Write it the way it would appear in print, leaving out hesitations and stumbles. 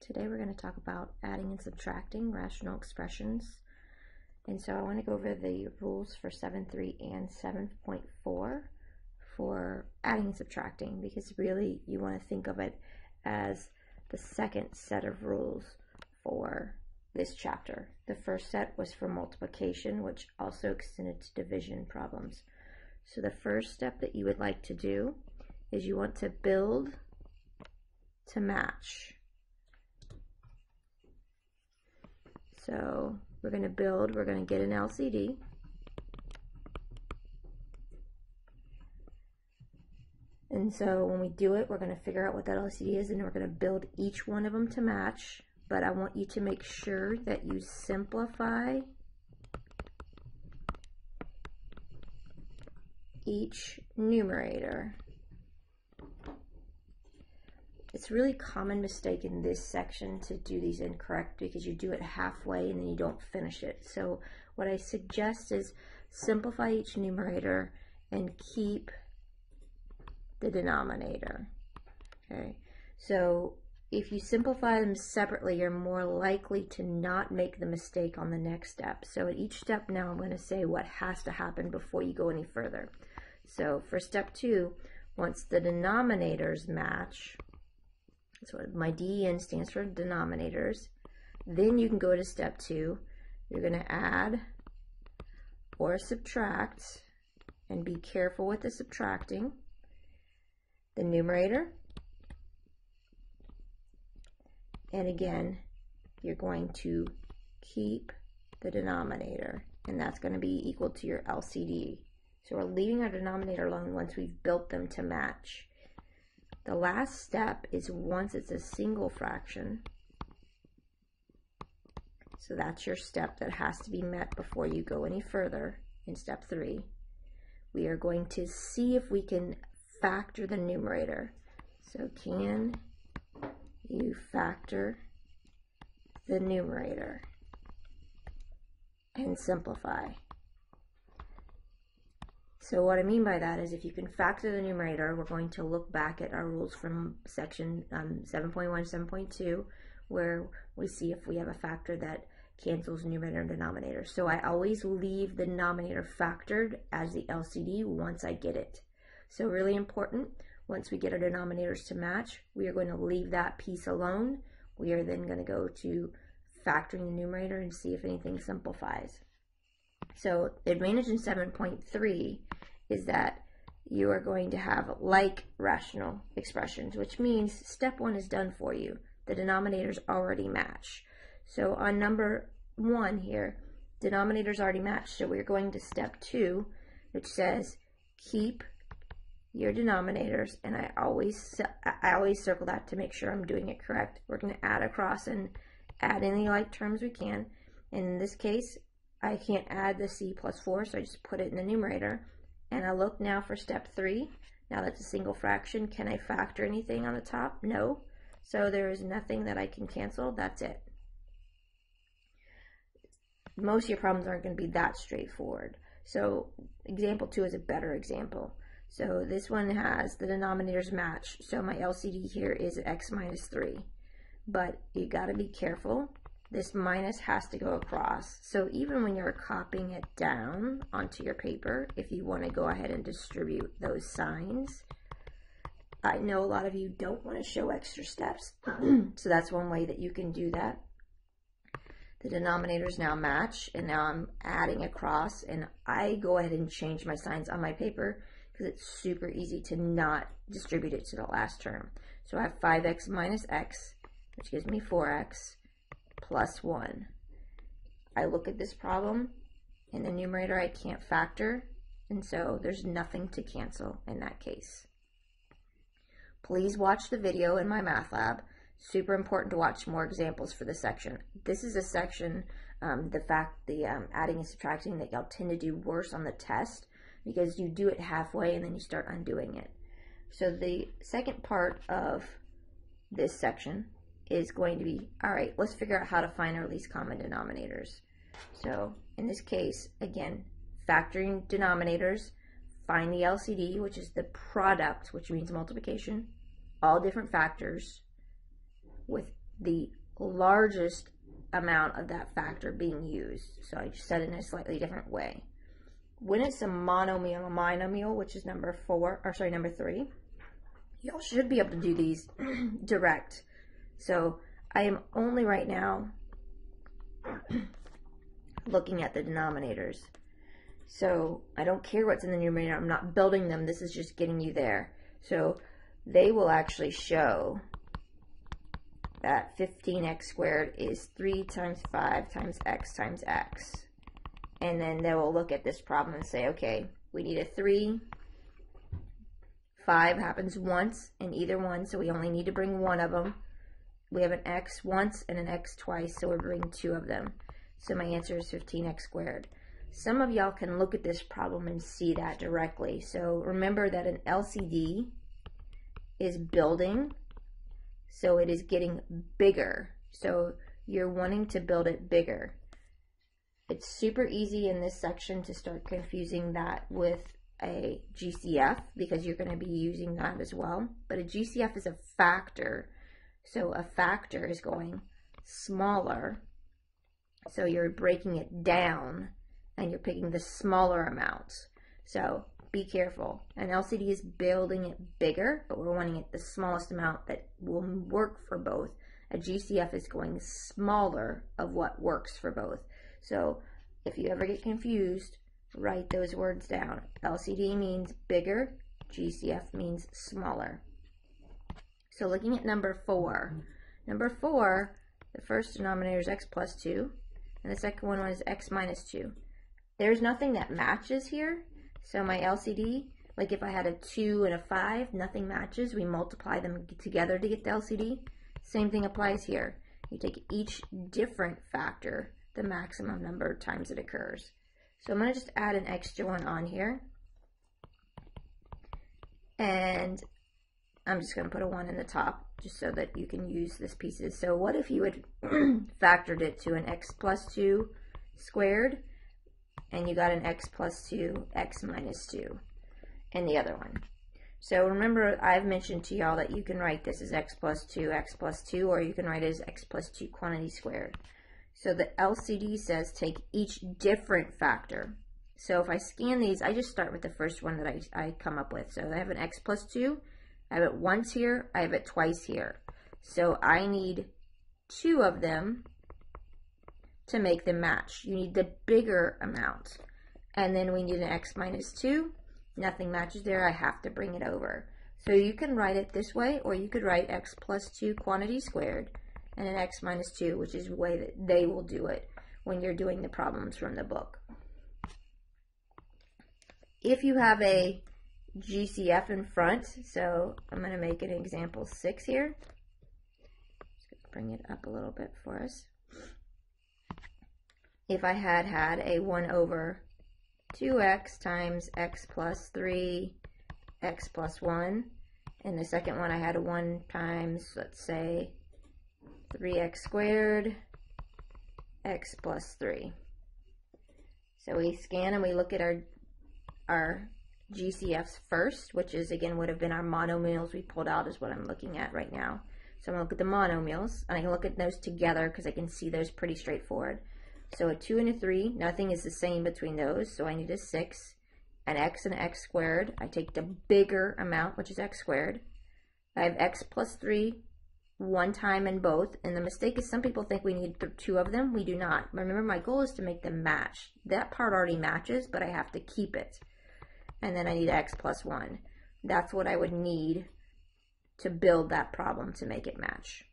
Today we're going to talk about adding and subtracting rational expressions. And so I want to go over the rules for 7.3 and 7.4 for adding and subtracting, because really you want to think of it as the second set of rules for this chapter. The first set was for multiplication, which also extended to division problems. So the first step that you would like to do is you want to build to match. So we're going to build, we're going to get an LCD. And so when we do it, we're going to figure out what that LCD is, and we're going to build each one of them to match. But I want you to make sure that you simplify each numerator. It's a really common mistake in this section to do these incorrect, because you do it halfway and then you don't finish it. So what I suggest is simplify each numerator and keep the denominator. Okay, so if you simplify them separately, you're more likely to not make the mistake on the next step. So at each step now, I'm going to say what has to happen before you go any further. So for step 2, once the denominators match, so my DEN stands for denominators, then you can go to step 2. You're going to add or subtract, and be careful with the subtracting, the numerator, and again you're going to keep the denominator, and that's going to be equal to your LCD. So we're leaving our denominator alone once we've built them to match. The last step is once it's a single fraction. So that's your step that has to be met before you go any further in step 3. We are going to see if we can factor the numerator. So can you factor the numerator and simplify? So what I mean by that is, if you can factor the numerator, we're going to look back at our rules from section 7.1, 7.2, where we see if we have a factor that cancels numerator and denominator. So I always leave the denominator factored as the LCD once I get it. So really important, once we get our denominators to match, we are going to leave that piece alone. We are then going to go to factoring the numerator and see if anything simplifies. So the advantage in 7.3 is that you are going to have like rational expressions, which means step 1 is done for you. The denominators already match. So on number 1 here, denominators already match. So we're going to step 2, which says keep your denominators, and I always circle that to make sure I'm doing it correct. We're going to add across and add any like terms we can. In this case, I can't add the c plus 4, so I just put it in the numerator. And I look now for step 3. Now that's a single fraction. Can I factor anything on the top? No. So there is nothing that I can cancel. That's it. Most of your problems aren't going to be that straightforward. So example 2 is a better example. So this one has the denominators match. So my LCD here is x minus 3. But you got to be careful. This minus has to go across. So even when you're copying it down onto your paper, if you want to go ahead and distribute those signs, I know a lot of you don't want to show extra steps. So that's one way that you can do that. The denominators now match, and now I'm adding across, and I go ahead and change my signs on my paper because it's super easy to not distribute it to the last term. So I have 5x minus x, which gives me 4x. Plus 1. I look at this problem, in the numerator I can't factor, and so there's nothing to cancel in that case. Please watch the video in my math lab. Super important to watch more examples for this section. This is a section, adding and subtracting, that y'all tend to do worse on the test because you do it halfway and then you start undoing it. So the second part of this section is going to be, all right, let's figure out how to find our least common denominators. So in this case, again, factoring denominators, find the LCD, which is the product, which means multiplication, all different factors with the largest amount of that factor being used. So I just said it in a slightly different way. When it's a monomial, which is number 3, y'all should be able to do these direct. So I am only right now looking at the denominators. So I don't care what's in the numerator. I'm not building them. This is just getting you there. So they will actually show that 15x squared is 3 times 5 times x times x. And then they will look at this problem and say, okay, we need a 3. 5 happens once in either one, so we only need to bring one of them. We have an x once and an x twice, so we're bringing 2 of them. So my answer is 15x squared. Some of y'all can look at this problem and see that directly. So remember that an LCD is building, so it is getting bigger. So you're wanting to build it bigger. It's super easy in this section to start confusing that with a GCF because you're going to be using that as well. But a GCF is a factor. So a factor is going smaller. So you're breaking it down and you're picking the smaller amounts. So be careful. An LCD is building it bigger, but we're wanting it the smallest amount that will work for both. A GCF is going smaller of what works for both. So if you ever get confused, write those words down. LCD means bigger, GCF means smaller. So looking at number 4. Number 4, the first denominator is x plus 2, and the second one is x minus 2. There's nothing that matches here. So my LCD, like if I had a 2 and a 5, nothing matches. We multiply them together to get the LCD. Same thing applies here. You take each different factor, the maximum number of times it occurs. So I'm going to just add an extra one on here. And I'm just going to put a 1 in the top just so that you can use this pieces. So what if you had factored it to an x plus 2 squared and you got an x plus 2, x minus 2 in the other one? So remember, I've mentioned to y'all that you can write this as x plus 2, or you can write it as x plus 2 quantity squared. So the LCD says take each different factor. So if I scan these, I just start with the first one that I come up with. So I have an x plus 2, I have it once here, I have it twice here. So I need 2 of them to make them match. You need the bigger amount. And then we need an x minus 2. Nothing matches there, I have to bring it over. So you can write it this way, or you could write x plus 2 quantity squared and an x minus 2, which is the way that they will do it when you're doing the problems from the book. If you have a GCF in front, so I'm going to make an example 6 here. Just bring it up a little bit for us. If I had a 1 over 2x times x plus 3, x plus 1, and the second one I had a 1 times, let's say, 3x squared, x plus 3. So we scan and we look at our GCFs first, which is, again, would have been our monomials we pulled out is what I'm looking at right now. So I'm going to look at the monomials, and I can look at those together because I can see those pretty straightforward. So a 2 and a 3, nothing is the same between those, so I need a 6. An x and x squared, I take the bigger amount, which is x squared. I have x plus 3, 1 time in both, and the mistake is some people think we need 2 of them. We do not. Remember, my goal is to make them match. That part already matches, but I have to keep it. And then I need x plus 1. That's what I would need to build that problem to make it match.